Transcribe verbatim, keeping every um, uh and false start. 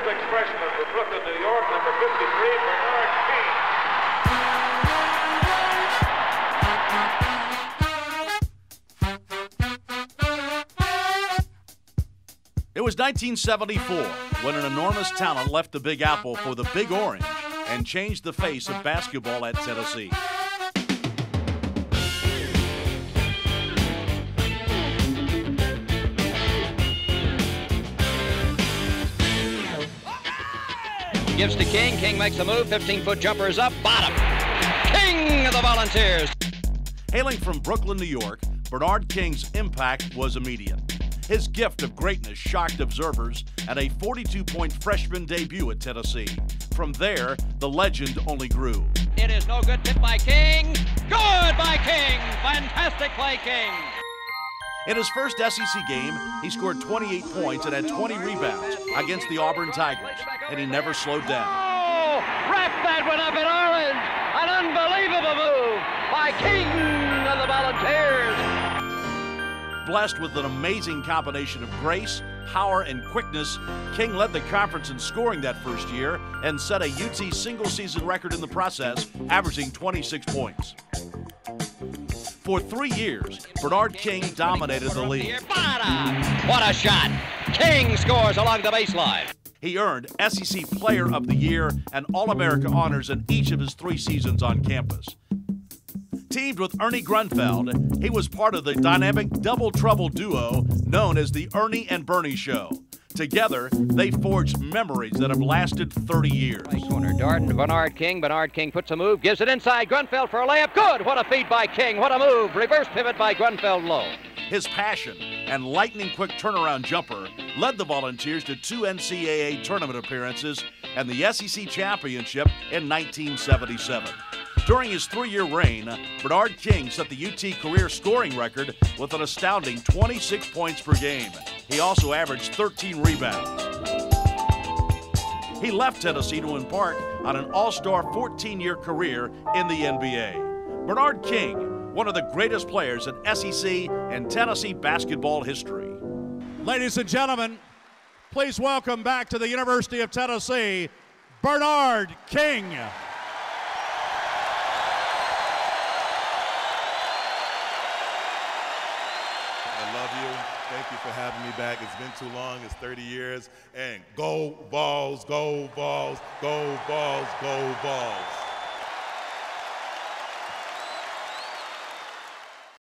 six freshman from Brooklyn, New York, number fifty-three, Bernard King. It was nineteen seventy-four when an enormous talent left the Big Apple for the Big Orange and changed the face of basketball at Tennessee. Gives to King. King makes a move. fifteen-foot jumper is up. Bottom. King of the Volunteers. Hailing from Brooklyn, New York, Bernard King's impact was immediate. His gift of greatness shocked observers at a forty-two point freshman debut at Tennessee. From there, the legend only grew. It is no good. Tip by King. Good by King. Fantastic play, King. In his first S E C game, he scored twenty-eight points and had twenty rebounds against the Auburn Tigers, and he never slowed down. Oh, wrap that one up in orange. An unbelievable move by King of the Volunteers. Blessed with an amazing combination of grace, power, and quickness, King led the conference in scoring that first year and set a U T single-season record in the process, averaging twenty-six points. For three years, Bernard King dominated the league. What a shot! King scores along the baseline. He earned S E C Player of the Year and All-America honors in each of his three seasons on campus. Teamed with Ernie Grunfeld, he was part of the dynamic double trouble duo known as the Ernie and Bernie Show. Together, they forged memories that have lasted thirty years. Right corner, Darden to Bernard King. Bernard King puts a move, gives it inside. Grunfeld for a layup. Good! What a feed by King. What a move. Reverse pivot by Grunfeld low. His passion and lightning-quick turnaround jumper led the Volunteers to two N C double A tournament appearances and the S E C championship in nineteen seventy-seven. During his three-year reign, Bernard King set the U T career scoring record with an astounding twenty-six points per game. He also averaged thirteen rebounds. He left Tennessee to embark on an all-star fourteen-year career in the N B A. Bernard King, one of the greatest players in S E C and Tennessee basketball history. Ladies and gentlemen, please welcome back to the University of Tennessee, Bernard King. I love you. Thank you for having me back. It's been too long. It's thirty years. And go Vols, go Vols, go Vols, go Vols.